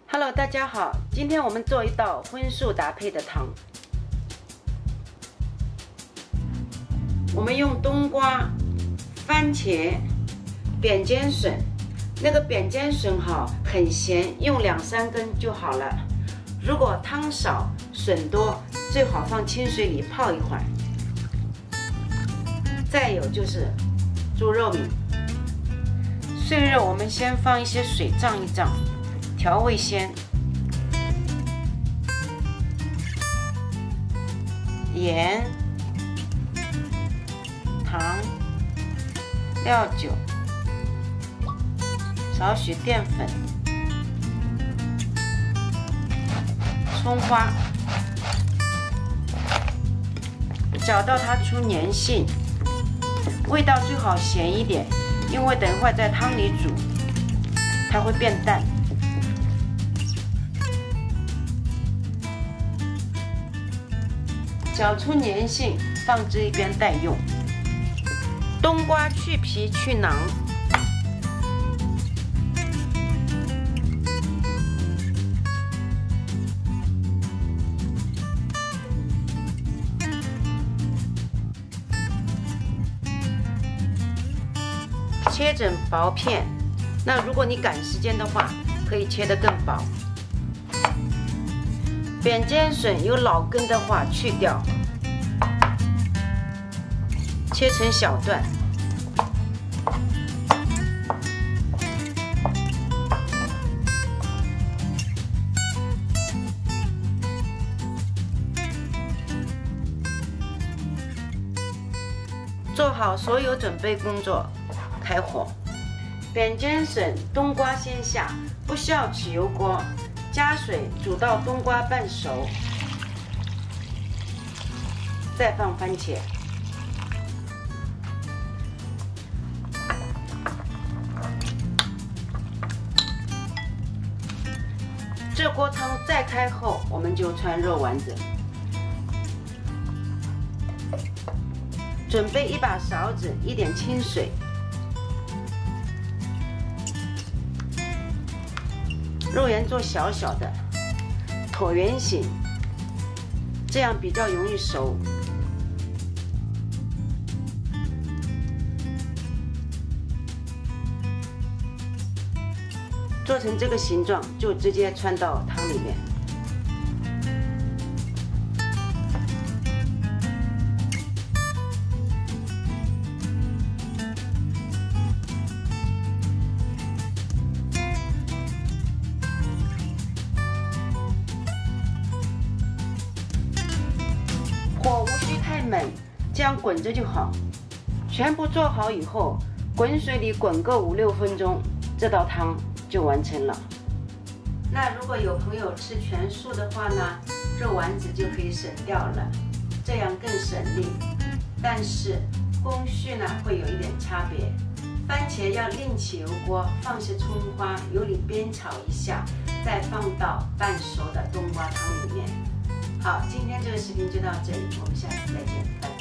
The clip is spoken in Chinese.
Hello， 大家好，今天我们做一道荤素搭配的汤。我们用冬瓜、番茄、扁尖笋，那个扁尖笋很咸，用2-3根就好了。如果汤少、笋多，最好放清水里泡一会儿。再有就是猪肉米，碎肉我们先放一些水胀一胀，调味鲜。 盐、糖、料酒、少许淀粉、葱花，搅到它出粘性，味道最好咸一点，因为等一会儿在汤里煮，它会变淡。 搅出粘性，放置一边待用。冬瓜去皮去囊，切成薄片。那如果你赶时间的话，可以切得更薄。 扁尖笋有老根的话去掉，切成小段。做好所有准备工作，开火。扁尖笋、冬瓜先下，不需要起油锅。 加水煮到冬瓜半熟，再放番茄。这锅汤再开后，我们就穿肉丸子。准备一把勺子，一点清水。 肉圆做小小的，椭圆形，这样比较容易熟。做成这个形状，就直接穿到汤里面。火无需太猛，这样滚着就好。全部做好以后，滚水里滚个5-6分钟，这道汤就完成了。那如果有朋友吃全素的话呢，肉丸子就可以省掉了，这样更省力。但是工序呢会有一点差别。番茄要另起油锅，放些葱花，油里煸炒一下，再放到半熟的冬瓜汤里面。 好，今天这个视频就到这里，我们下次再见，拜拜。